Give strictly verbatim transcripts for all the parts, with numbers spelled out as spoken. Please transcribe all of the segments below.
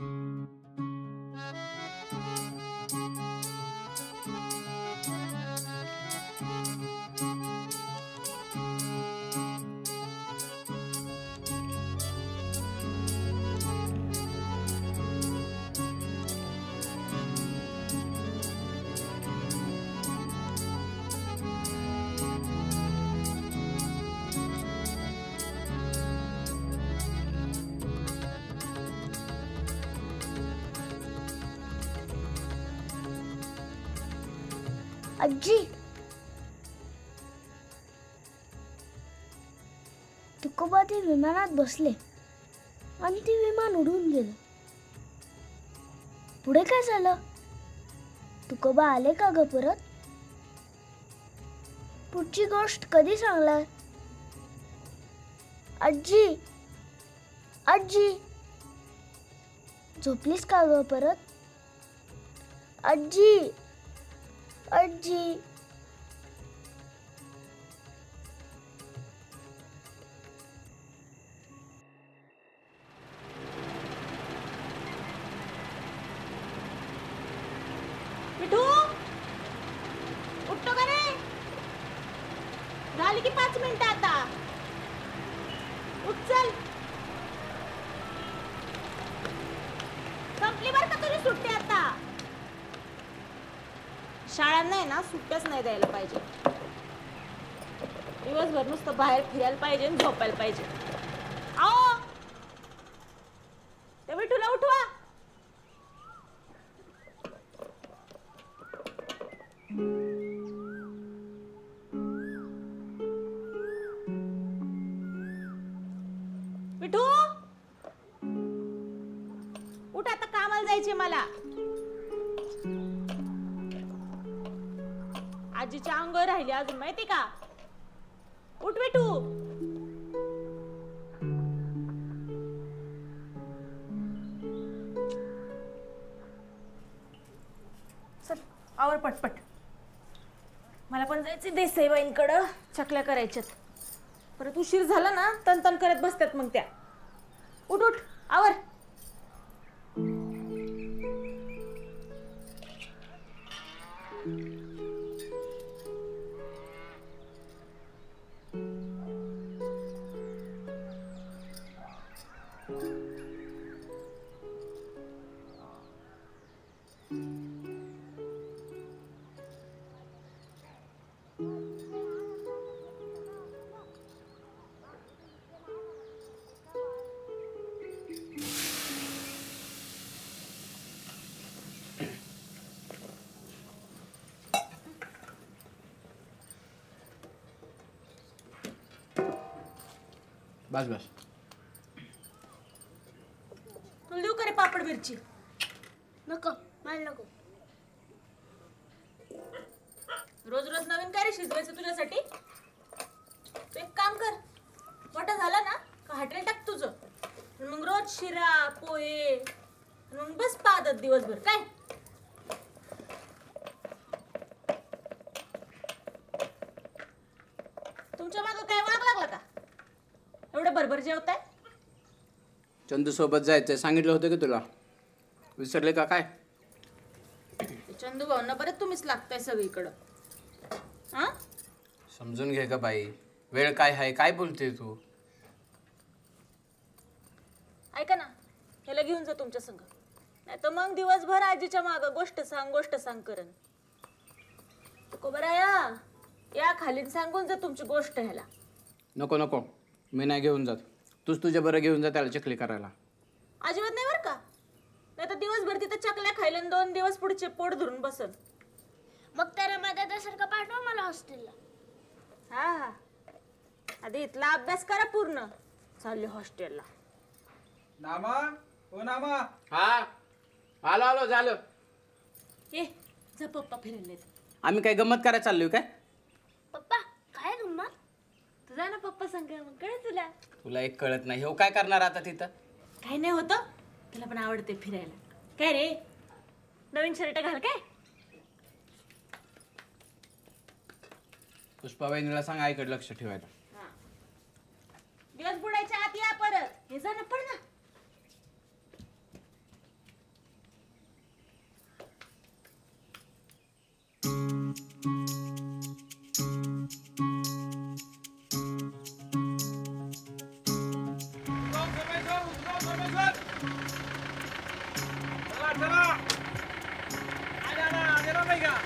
आजी, तुकोबा ते विमानात बसले आणि ते विमान उडून गेले. पुढे काय झालं? तुकोबा आले का ग परत? पुढची गोष्ट कधी सांगणार? आजी, आजी, झोपलीस का ग परत? आजी, आजी. मिठू, उठतो का रे? झाली की पाच मिनिटं आता. उठ चल. संपली बरं का तुझी सुट्टी आता. शाळांना आहे ना सुट्ट्याच नाही द्यायला पाहिजे. दिवसभर नुसतं बाहेर फिरायला पाहिजे आणि झोपायला पाहिजे. आओ, त्या विठूला उठवा. विठू, उठ आता, कामाला जायचे मला. आजीच्या अंगावर राहिली अजून, माहिती का? उठ विठू. चल आवर पटपट. मला पण जायचं देसाईबाईंकडं, चकल्या करायच्यात. परत उशीर झाला ना तन तन करत बसतात मग त्या. उठ उठ आवर. बस बस. तुला देऊ का रे पापड मिरची? नको, मला नको. रोज रोज नवीन काय रे शिजवायचं तुझ्यासाठी? तू एक काम कर, मोठा झाला ना का हॉटेल टाक तुझं. मग रोज शिरा पोहे, मग बस पाहतात दिवसभर. काय तुमच्या मागं काय वाग लागला का? एवढं बरोबर जेवताय? चंदू सोबत जायचंय सांगितलं होतं की तुला. विसरले का काय? चंदू भाऊंना बरं तुम्हीच लागताय सगळीकडं. हा, समजून घे का बाई, वेळ काय आहे, काय बोलते तू? ऐका ना, ह्याला घेऊन जा तुमच्या संग. नाही तर मग दिवसभर आजीच्या मागं गोष्ट सांग गोष्ट सांग करन. कोबराया, या खालीन सांगून जा तुमची गोष्ट ह्याला. नको नको, मी नाही घेऊन जात. तूच तुझ्या बरं घेऊन जा त्याला चकली करायला. अजिबात नाही बरं का? नाही तर दिवसभर तिथं चकल्या खायला दोन दिवस पुढचे पोट धरून बसल. मग तर माझ्यासारखं पाठवा मला हॉस्टेलला. हा हा, आधी इथला अभ्यास करा पूर्ण. चालले हॉस्टेलला. नामा, ओ नामा. हा, आलो आलो झालं. ये जा, पप्पा फिरायला. आम्ही काय गंमत करायला चाललोय काय? पप्पा काय गंमत? तुझा ना पप्पा सांग, मग कळेल तुला. तुला एक कळत नाही, हो काय करणार आता तिथं? काही नाही होतं, तुला पण आवडते फिरायला. काय रे, नवीन शर्ट घाल काय? पुष्पाबाईंनीला सांग आईकडे लक्ष ठेवायला. दिवस बुडायच्या आत या परत. हे जा ना, पड ना. चला आल्या ना आल्या नाही का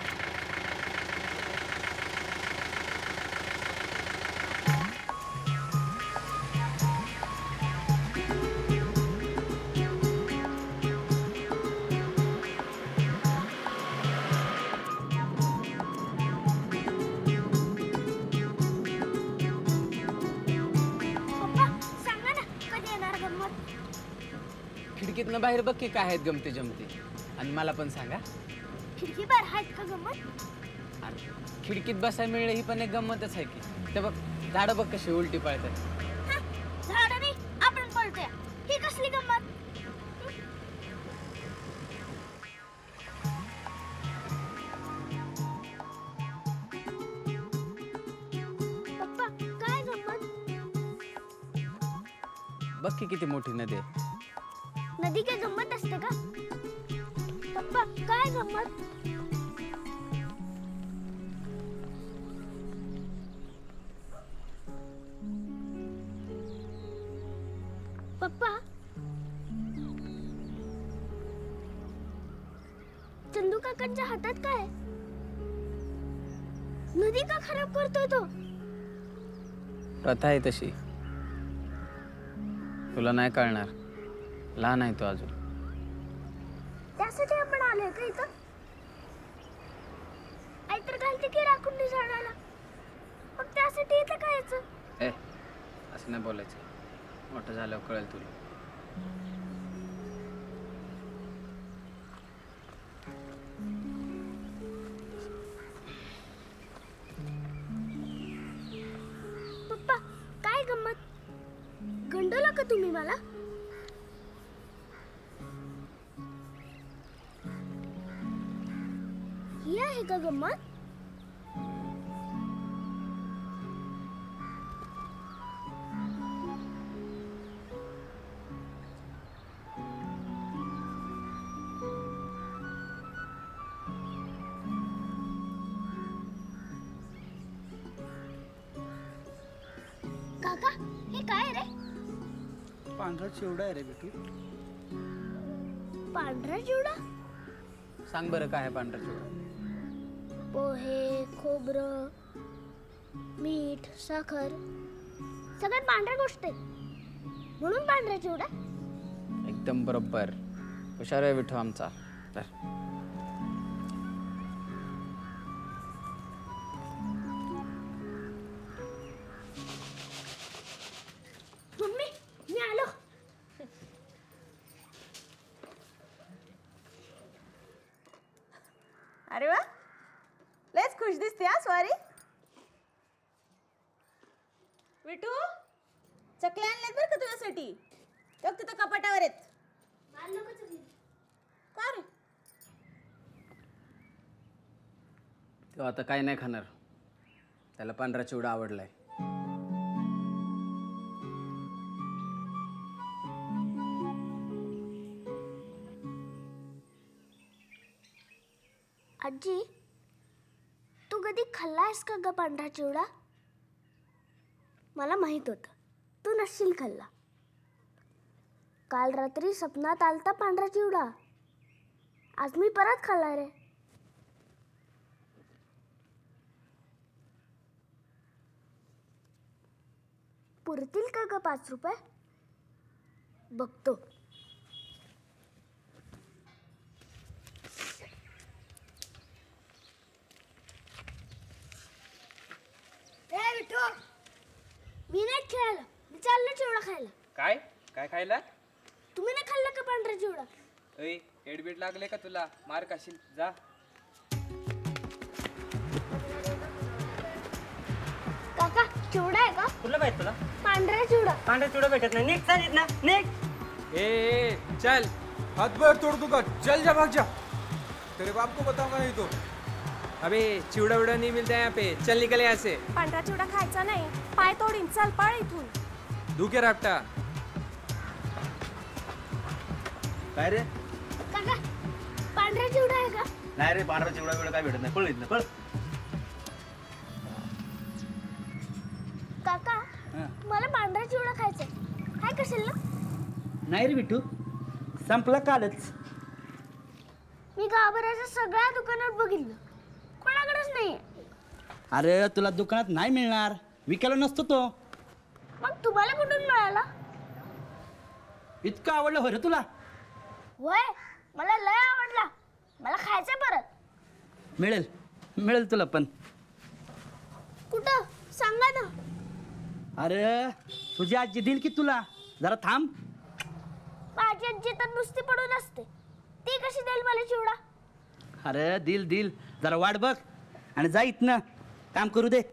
पप्पा सांगा ना कधी येणार गंमत. खिडकीतनं बाहेर बघ की काय आहेत गमते जमते आणि मला पण सांगा. खिडकी बाहेर आहेत का गंमत. अरे खिडकीत बसायला मिळणं ही पण एक गंमतच आहे की. ते बघ झाडं बघ कशी उलटी पळतात. हा, झाडं नाही आपण पळतोय. ही कसली गंमत. पप्पा काय गंमत. बघ की किती मोठी नदी आहे. नदी काय गंमत असते का. पप्पा काय गंमत. पप्पा चंदू काकांच्या हातात काय आहे? नदी का खराब करतोय तो. प्रथा आहे तशी. तुला नाही कळणार. लहान आहे तो अजून. त्यासाठी आपण आलोय का इथं. आई तर घालते की राखून झाडाला. मग त्यासाठी इथं काय यायचं. ए असं नाही बोलायचं. मोठं झाल्यावर कळेल तुला. पप्पा काय गंमत. गंडवला का तुम्ही मला. ही आहे का गंमत. काका हे काय रे. पांढरा चिवडा आहे रे बेटू. पांढरा चिवडा. सांग बरं काय आहे पांढरा चिवडा. पोहे खोबरं मीठ साखर सगळ्यात पांढऱ्या गोष्ट आहेत म्हणून पांढरा चिवडा. एकदम बरोबर. हुशार आहे विठू आमचा. तर मम्मी मी आलो. अरे वा लयच खुश दिसते हा स्वारी. विठू चकल्या आणल्यात बरं का तुझ्यासाठी. बघ तिथं कपाटावर आहेत. का रे. तो आता काय नाही खाणार. त्याला पांढरा चिवडा आवडलाय. आजी तू कधी खाल्लायस का ग पांढरा चिवडा. मला माहित होतं तू नसशील खाल्ला. काल रात्री सपनात आलता पांढरा चिवडा. आज मी परत खाल्ला रे. पुरतील का ग पाच रुपये. बघतो. मी नाही खेळायला. मी चाललो चिवडा खायला. काय काय खायला. तुम्ही नाही खाल्ला का पांढरा चिवडा. ऐ हेडबीट लागले का तुला. मार खाशील जा. काका चिवडा आहे का. कुठला पाहिजे तुला. पांढरा चिवडा. पांढरा चिवडा भेटत नाही. निघ चालीत ना निघ. ए, ए चल हाथ पैर तोड़ दूंगा. चल जा भाग जा. तेरे बाप को बताऊंगा नहीं तो. अबे चिवडा विवडा नहीं मिलता यहाँ पे. चल निकल यहाँ से. पांढरा चिवडा खायचा नाही. पाय तोडीन. चल पळ इथून. धुके रापटा. काय रे. काका पांढरा चिवडा आहे का. नाही रे पांढरा चिवडा वेळ काय भेटत नाही. पळ इथनं पळ. काका मला पांढरा चिवडा खायचा आहे. काय करशील ना. नाही रे बिट्टू संपला कालच. मी गाभऱ्याच्या सगळ्या दुकानात बघितलं, कोणाकडेच नाही. अरे तुला दुकानात नाही मिळणार, विकायला नसतो तो. मग तुम्हाला कुठून मिळाला? इतकं आवडलं होय रे तुला? होय, मला लय आवडला. मला खायचंय परत. मिळेल मिळेल तुला पण. कुठं सांगा ना. अरे तुझी आजी देईल की तुला, जरा थांब. माझी आजी तर नुसती पडून असते, ती कशी देईल मला चिवडा? अरे दिल दिल, जरा वाट बघ आणि जा इथनं, काम करू दे.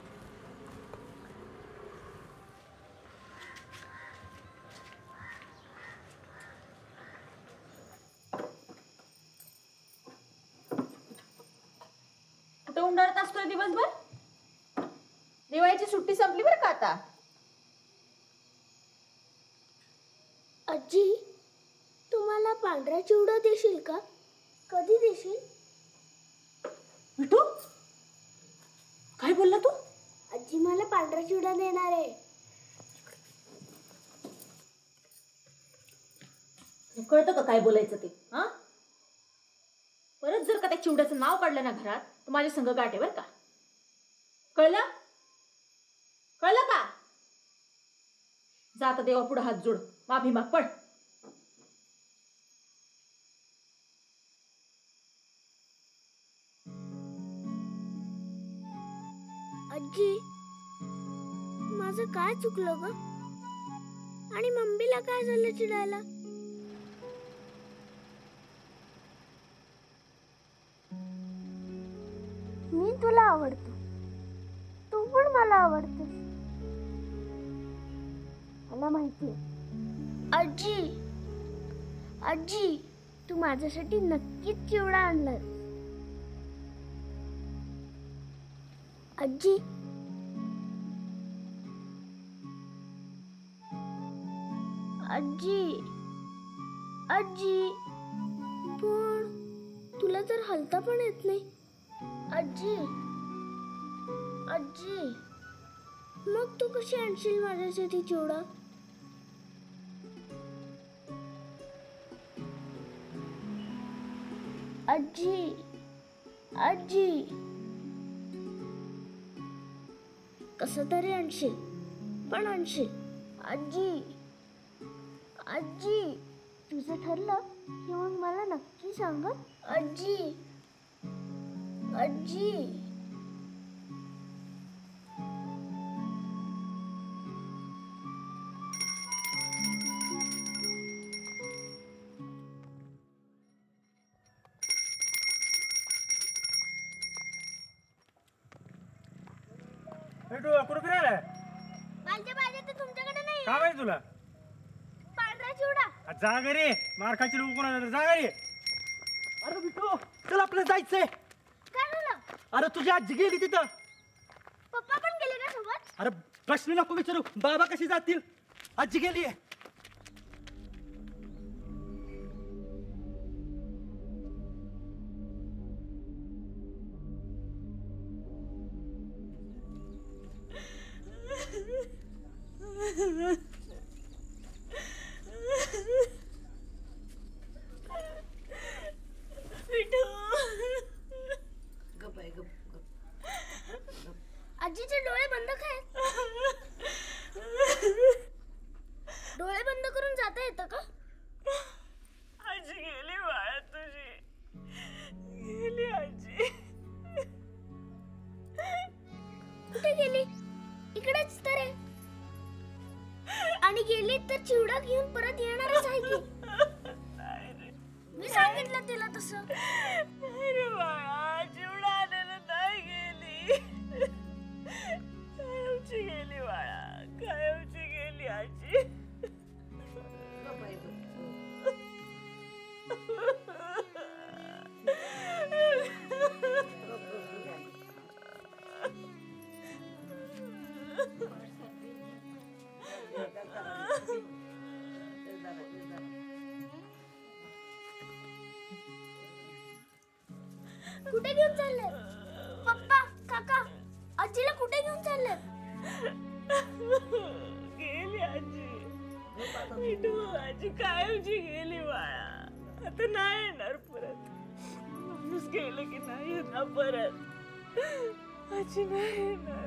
कुठे उंडाळत असतोय दिवसभर? दिवाळीची सुट्टी संपली बरं का आता. आजी, तुम्हाला पांढरा चिवडा देशील का? कधी देशील? मिठू, काय बोलला तू? आजी मला पांढरा चिवडा देणार आहे. कळतं का काय बोलायचं ते? हा, परत जर का त्या चिवड्याचं नाव काढलं ना घरात तर माझ्या संग गाठ आहे बरं का. कळलं? कळलं का? जा आता देवा पुढे हात जोड, माफी माग, पड. आजी, माझं काय चुकलं ग? आणि मम्मीला काय झालं चिडायला? मी तुला आवडतो, तू पण मला आवडते, मला माहिती. आजी, आजी, तू माझ्यासाठी नक्कीच चिवडा आणलाय. आजी, आजी, आजी, पण तुला तर हलता पण येत नाही. आजी, आजी, मग तू कशी आणशील माझ्यासाठी चिवडा? आजी, आजी, कसं तरी आणशील, पण आणशील. आजी, आजी, तुझं ठरलं की मग मला नक्की सांग. आजी, आजी, कुठं फिरायला? माझ्या पाहिजे तर तुमच्याकडे नाही. का पाहिजे तुला? पांढरा चिवडा. जा घरी, मार खायची लोक कोणा जा घरी. अरे बिट्टू, चल आपलं जायचंय. काय झालं? अरे तुझी आजी गेली तिथं. पप्पा पण गेले का सोबत? अरे प्रश्न नको विचारू, बाबा कशी जातील, आजी गेली. आजीचे डोळे बंद काय? डोळे बंद करून जाता येतं का? आजी गेली बाळा तुझी, गेली आजी. कुठे गेली? इकडेच तर आहे. आणि गेली तर चिवडा घेऊन परत येणारच आहे की. मी सांगितलं तिला तसं. अरे बाळा, चिवडा आलेला नाही गेली. कायमची गेली बाळा, कायमची गेली आजी. कुठे घेऊन चालले पप्पा? काका, आजीला कुठे घेऊन चालले? गेली आजी. मिठू, आजी कायमची गेली बाळा, आता नाही येणार परत. गेलं की नाही येणार परत. आजी नाही येणार.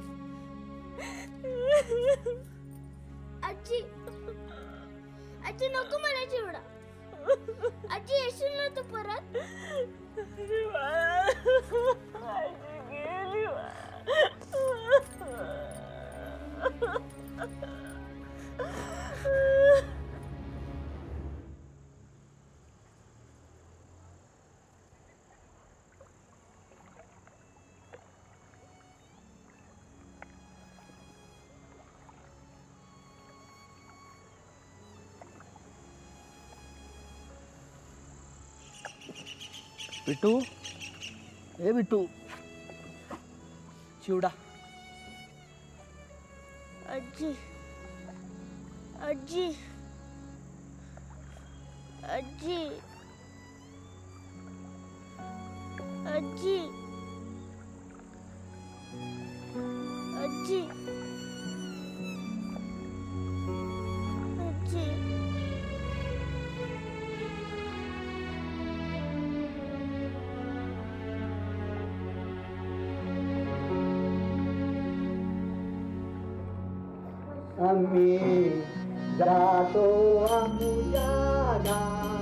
आजी आजी नको मला चिवडा. आजी येशील ना तू परत. अरे बाळा, आजी गेली बाळा. बिट्टू, ए बिट्टू, चिवडा. आजी आजी आजी आजी आजी आजी आम्ही जातो आमुच्या गावी.